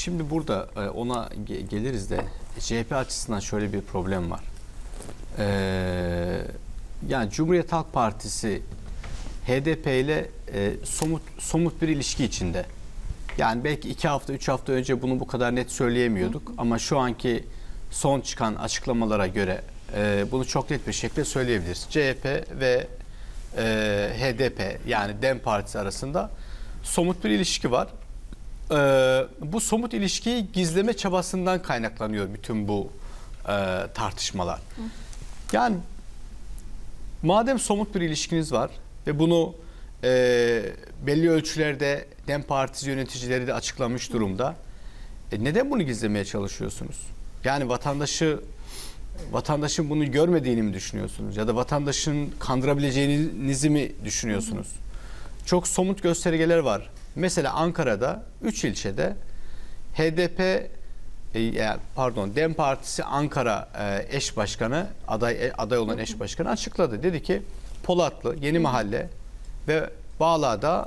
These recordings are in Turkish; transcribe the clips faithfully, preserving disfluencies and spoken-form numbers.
Şimdi burada ona geliriz de C H P açısından şöyle bir problem var. Ee, yani Cumhuriyet Halk Partisi H D P ile e, somut somut bir ilişki içinde. Yani belki iki hafta, üç hafta önce bunu bu kadar net söyleyemiyorduk. Hı hı. Ama şu anki son çıkan açıklamalara göre e, bunu çok net bir şekilde söyleyebiliriz. C H P ve e, H D P yani DEM Partisi arasında somut bir ilişki var. E, bu somut ilişkiyi gizleme çabasından kaynaklanıyor bütün bu e, tartışmalar. Hı. Yani madem somut bir ilişkiniz var ve bunu e, belli ölçülerde DEM Partisi yöneticileri de açıklamış durumda. E, neden bunu gizlemeye çalışıyorsunuz? Yani vatandaşı vatandaşın bunu görmediğini mi düşünüyorsunuz? Ya da vatandaşın kandırabileceğinizi mi düşünüyorsunuz? Hı hı. Çok somut göstergeler var. Mesela Ankara'da üç ilçede H D P e, pardon DEM Partisi Ankara e, eş başkanı aday aday olan eş başkanı açıkladı. Dedi ki Polatlı, Yeni Mahalle ve Bağla'da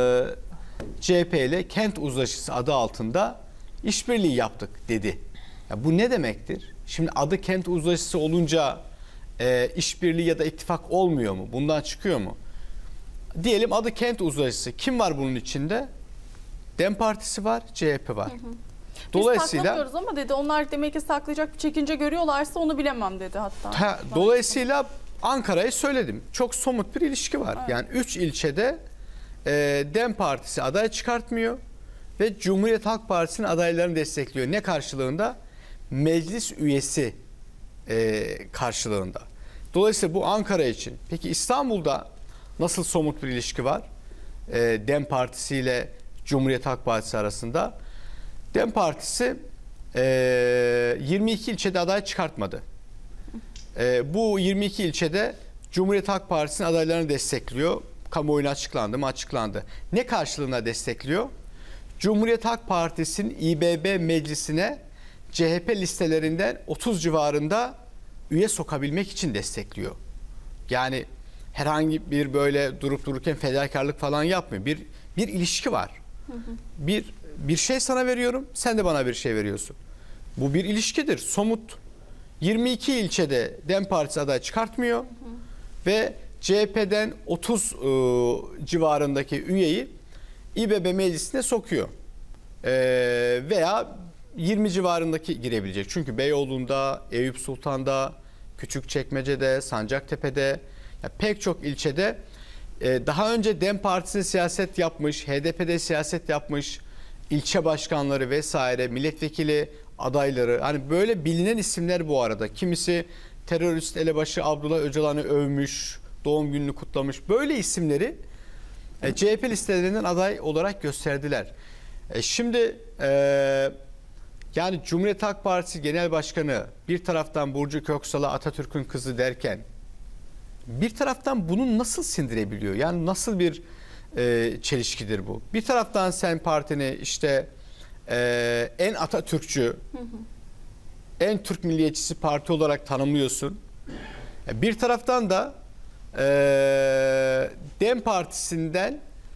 e, C H P ile kent uzlaşısı adı altında işbirliği yaptık dedi. Ya bu ne demektir? Şimdi adı kent uzlaşısı olunca e, işbirliği ya da ittifak olmuyor mu? Bundan çıkıyor mu? Diyelim adı kent uzlaşısı. Kim var bunun içinde? DEM Partisi var, C H P var. Hı hı. Dolayısıyla biz saklamıyoruz ama dedi onlar demek ki saklayacak bir çekince görüyorlarsa onu bilemem dedi hatta. Ha, dolayısıyla Ankara'yı söyledim. Çok somut bir ilişki var. Evet. Yani üç ilçede e, DEM Partisi aday çıkartmıyor ve Cumhuriyet Halk Partisi'nin adaylarını destekliyor. Ne karşılığında? Meclis üyesi e, karşılığında. Dolayısıyla bu Ankara için. Peki İstanbul'da nasıl somut bir ilişki var? E, DEM Partisi ile Cumhuriyet Halk Partisi arasında. DEM Partisi e, yirmi iki ilçede aday çıkartmadı. E, bu yirmi iki ilçede Cumhuriyet Halk Partisi'nin adaylarını destekliyor. Kamuoyuna açıklandı mı? Açıklandı. Ne karşılığında destekliyor? Cumhuriyet Halk Partisi'nin İ B B meclisine C H P listelerinden otuz civarında üye sokabilmek için destekliyor. Yani herhangi bir böyle durup dururken fedakarlık falan yapmıyor. Bir bir ilişki var. Hı hı. Bir bir şey sana veriyorum, sen de bana bir şey veriyorsun. Bu bir ilişkidir, somut. yirmi iki ilçede DEM Partisi aday çıkartmıyor. Hı hı. Ve C H P'den otuz e, civarındaki üyeyi İ B B meclisine sokuyor. E, veya yirmi civarındaki girebilecek. Çünkü Beyoğlu'nda, Eyüp Sultan'da, Küçükçekmece'de, Sancaktepe'de ya pek çok ilçede e, daha önce DEM Partisi'ne siyaset yapmış, H D P'de siyaset yapmış, ilçe başkanları vesaire, milletvekili adayları, hani böyle bilinen isimler bu arada. Kimisi terörist elebaşı Abdullah Öcalan'ı övmüş, doğum gününü kutlamış. Böyle isimleri e, C H P listelerinden aday olarak gösterdiler. E, şimdi e, yani Cumhuriyet Halk Partisi Genel Başkanı bir taraftan Burcu Köksal'a Atatürk'ün kızı derken bir taraftan bunu nasıl sindirebiliyor? Yani nasıl bir e, çelişkidir bu? Bir taraftan sen partini işte e, en Atatürkçü, hı hı. en Türk milliyetçisi parti olarak tanımlıyorsun. Bir taraftan da e, DEM Partisi'nden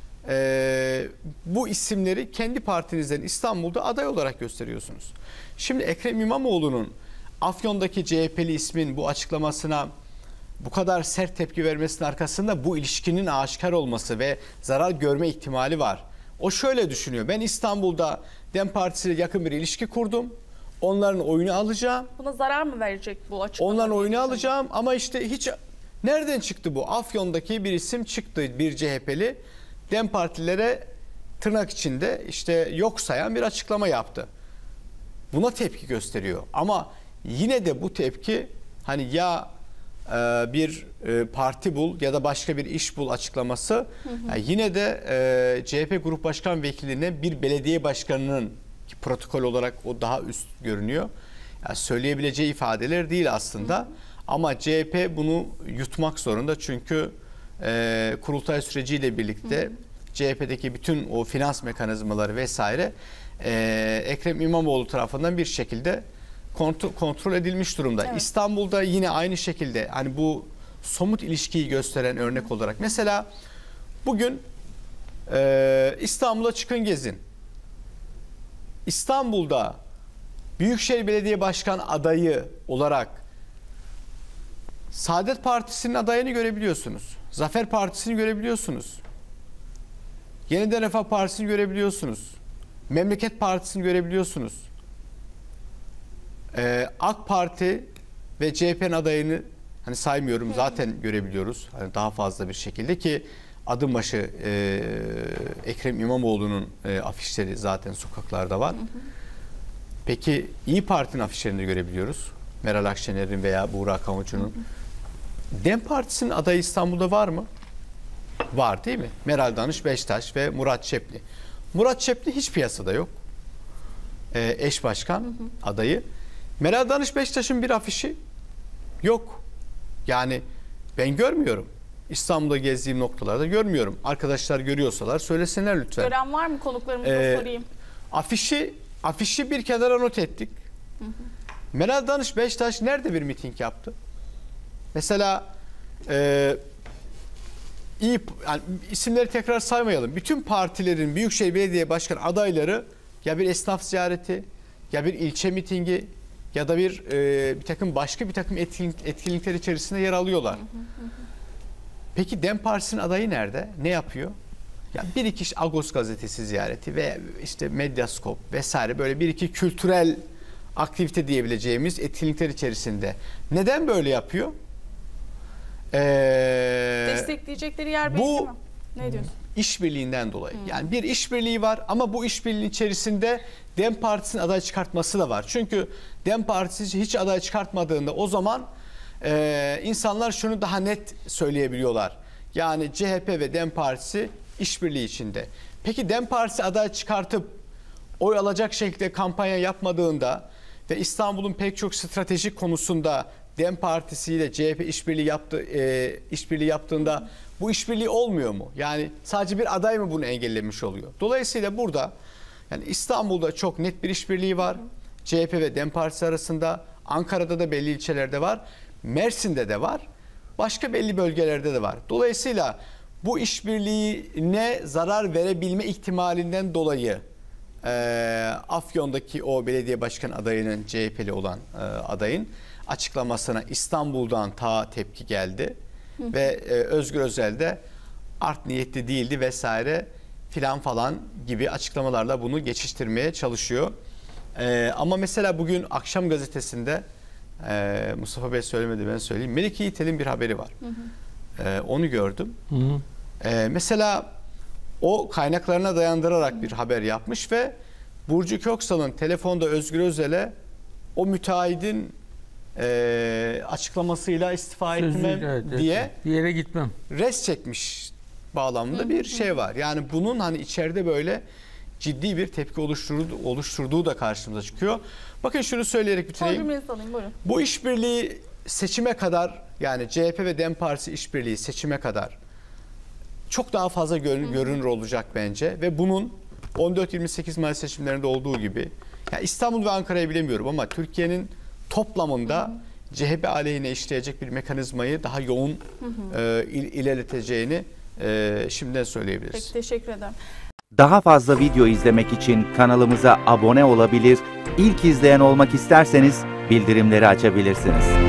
e, bu isimleri kendi partinizden İstanbul'da aday olarak gösteriyorsunuz. Şimdi Ekrem İmamoğlu'nun Afyon'daki C H P'li ismin bu açıklamasına bu kadar sert tepki vermesinin arkasında bu ilişkinin aşikar olması ve zarar görme ihtimali var. O şöyle düşünüyor. Ben İstanbul'da DEM Partisi ile yakın bir ilişki kurdum. Onların oyunu alacağım. Buna zarar mı verecek bu açıklama? Onların oyunu alacağım ama işte hiç nereden çıktı bu? Afyon'daki bir isim çıktı, bir C H P'li. DEM Partilere tırnak içinde işte yok sayan bir açıklama yaptı. Buna tepki gösteriyor. Ama yine de bu tepki hani ya bir parti bul ya da başka bir iş bul açıklaması, hı hı. Yani yine de e, C H P Grup Başkan Vekiline bir belediye başkanının ki protokol olarak o daha üst görünüyor. Yani söyleyebileceği ifadeler değil aslında. Hı hı. Ama C H P bunu yutmak zorunda çünkü e, kurultay süreciyle birlikte hı hı. C H P'deki bütün o finans mekanizmaları vesaire e, Ekrem İmamoğlu tarafından bir şekilde kontrol, kontrol edilmiş durumda. Evet. İstanbul'da yine aynı şekilde hani bu somut ilişkiyi gösteren örnek olarak mesela bugün e, İstanbul'a çıkın gezin. İstanbul'da Büyükşehir Belediye Başkan adayı olarak Saadet Partisi'nin adayını görebiliyorsunuz. Zafer Partisi'ni görebiliyorsunuz. Yeniden Refah Partisi'ni görebiliyorsunuz. Memleket Partisi'ni görebiliyorsunuz. Ee, AK Parti ve C H P'nin adayını hani saymıyorum, zaten görebiliyoruz. Hani daha fazla bir şekilde ki adım başı e, Ekrem İmamoğlu'nun e, afişleri zaten sokaklarda var. Hı hı. Peki İyi Parti'nin afişlerini de görebiliyoruz. Meral Akşener'in veya Buğra Kamuçu'nun. DEM Partisi'nin adayı İstanbul'da var mı? Var değil mi? Meral Danış Beştaş ve Murat Çepli. Murat Çepli hiç piyasada yok. Ee, eş başkan hı hı. adayı. Meral Danış Beştaş'ın bir afişi yok. Yani ben görmüyorum. İstanbul'da gezdiğim noktalarda görmüyorum. Arkadaşlar görüyorsalar söylesinler lütfen. Gören var mı, konuklarımıza ee, sorayım. Afişi, afişi bir kenara not ettik. Hı hı. Meral Danış Beştaş nerede bir miting yaptı? Mesela e, iyi, yani isimleri tekrar saymayalım. Bütün partilerin Büyükşehir Belediye Başkanı adayları ya bir esnaf ziyareti, ya bir ilçe mitingi ya da bir e, bir takım başka bir takım etkinlik, etkinlikler içerisinde yer alıyorlar. Hı hı hı. Peki DEM Partisi'nin adayı nerede? Ne yapıyor? Ya bir iki Agos gazetesi ziyareti ve işte Medyaskop vesaire böyle bir iki kültürel aktivite diyebileceğimiz etkinlikler içerisinde. Neden böyle yapıyor? Ee, Destekleyecekleri yer belli mi? Ne diyorsun? İşbirliğinden dolayı. Hmm. Yani bir işbirliği var ama bu işbirliği içerisinde DEM Partisi'nin aday çıkartması da var. Çünkü DEM Partisi hiç aday çıkartmadığında o zaman e, insanlar şunu daha net söyleyebiliyorlar. Yani C H P ve DEM Partisi işbirliği içinde. Peki DEM Partisi aday çıkartıp oy alacak şekilde kampanya yapmadığında ve İstanbul'un pek çok stratejik konusunda DEM Partisi ile C H P işbirliği yaptı, e, işbirliği yaptığında bu işbirliği olmuyor mu? Yani sadece bir aday mı bunu engellemiş oluyor? Dolayısıyla burada yani İstanbul'da çok net bir işbirliği var. C H P ve DEM Partisi arasında, Ankara'da da belli ilçelerde var. Mersin'de de var. Başka belli bölgelerde de var. Dolayısıyla bu işbirliğine zarar verebilme ihtimalinden dolayı e, Afyon'daki o belediye başkan adayının C H P'li olan e, adayın açıklamasına İstanbul'dan ta tepki geldi. Hı. Ve e, Özgür Özel de art niyetli değildi vesaire filan falan gibi açıklamalarla bunu geçiştirmeye çalışıyor. E, ama mesela bugün Akşam Gazetesi'nde e, Mustafa Bey söylemedi, ben söyleyeyim. Melike Yiğitel'in bir haberi var. Hı hı. E, onu gördüm. Hı hı. E, mesela o kaynaklarına dayandırarak hı hı. bir haber yapmış ve Burcu Köksal'ın telefonda Özgür Özel'e o müteahhidin e, açıklamasıyla istifa etmem evet, diye bir yere gitmem res çekmiş bağlamında hı hı. bir şey var. Yani bunun hani içeride böyle ciddi bir tepki oluşturduğu, oluşturduğu da karşımıza çıkıyor. Bakın şunu söyleyerek bitireyim. Alayım, bu işbirliği seçime kadar, yani C H P ve DEM Partisi işbirliği seçime kadar çok daha fazla görün, görünür olacak bence ve bunun on dört yirmi sekiz Mayıs seçimlerinde olduğu gibi, yani İstanbul ve Ankara'yı bilemiyorum ama Türkiye'nin toplamında hı hı. C H P aleyhine işleyecek bir mekanizmayı daha yoğun hı hı. E, il, ilerleteceğini e, şimdiden söyleyebiliriz. Peki, teşekkür ederim. Daha fazla video izlemek için kanalımıza abone olabilir, ilk izleyen olmak isterseniz bildirimleri açabilirsiniz.